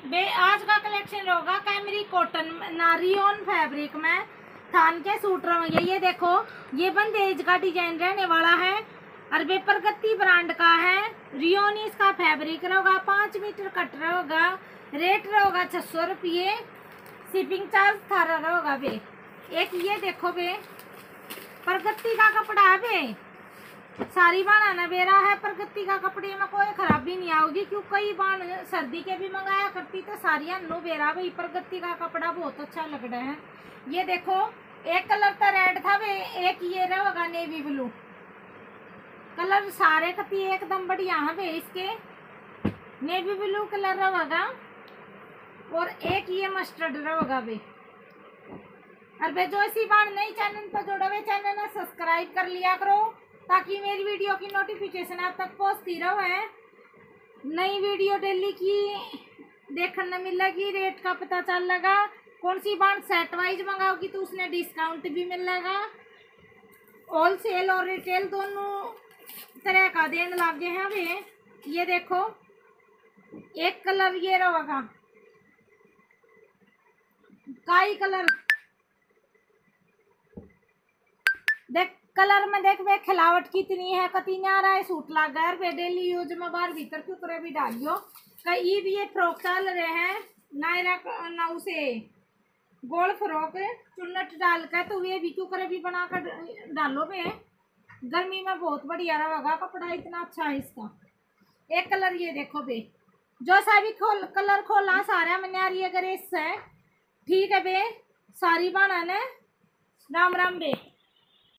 बे आज का कलेक्शन होगा कैमरी कॉटन नारियोन फैब्रिक में थान के सूट रहेंगे। ये देखो, ये बंदेज का डिजाइन रहने वाला है और बे प्रगति ब्रांड का है। रियोन इसका फैब्रिक रहेगा, 5 मीटर कट रहेगा। रेट रहेगा 600 रुपये, शिपिंग चार्ज थारा रहेगा बे। एक ये देखो बे, प्रगति का कपड़ा है बे, सारी बाना बेरा है। प्रगति का कपड़े में कोई खराबी नहीं आओगी, क्योंकि कई बार सर्दी के भी मंगाया करती तो सारिया नो बेरा भाई। प्रगति का कपड़ा बहुत अच्छा लग रहा है। ये देखो, एक कलर तो रेड था वे, एक ये रहेगा नेवी ब्लू कलर। सारे कती एकदम बढ़िया है वे। इसके नेवी ब्लू कलर रहेगा और एक ये मस्टर्ड रहेगा वे। और वे जो इसी बार नई चैनल पर जोड़े हुए, चैनल ने सब्सक्राइब कर लिया करो ताकि मेरी वीडियो की नोटिफिकेशन आप तक पहुंचती रहे। नई वीडियो डेली की देखने मिलेगी, रेट का पता चलेगा। कौन सी बात सेट वाइज मंगाओगी तो उसने डिस्काउंट भी मिलेगा। होलसेल और रिटेल दोनों तरह का देने लगे हैं वे। ये देखो, एक कलर ये रहेगा काई कलर। देख कलर में देख वे खिलावट कितनी है, कती न्यारा है सूट लगा है वे। डेली यूज में बाहर भीतर क्यों भी डालियो। कई भी ये फ्रॉक चल रहे हैं नायरा ना, उसे गोल फ्रॉक चुन्नट डाल कर, तो वे भी क्यों भी बनाकर डालो वे। गर्मी में बहुत बढ़िया रहेगा कपड़ा, इतना अच्छा है इसका। एक कलर ये देखो बे, जो सा भी कलर खोला सारा में न्यारी अगर इससे ठीक है बे। सारी बाना ने राम राम बे।